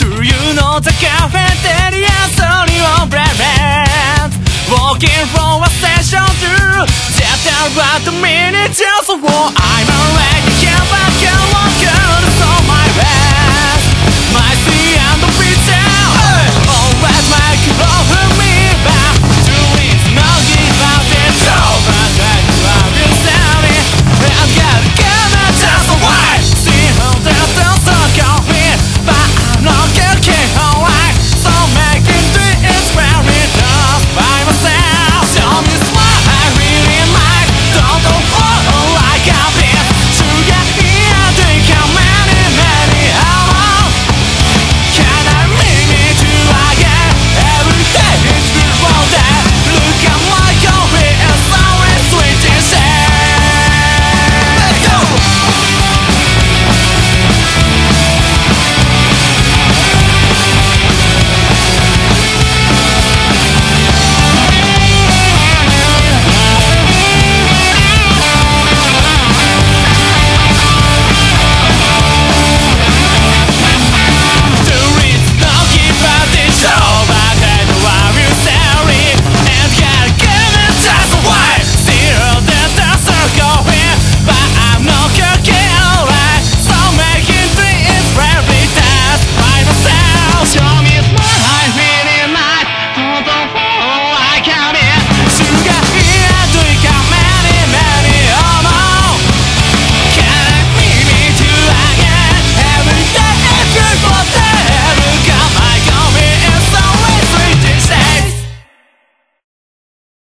Do you know the cafeteria story of Brand? Walking from a station to just about a minute just for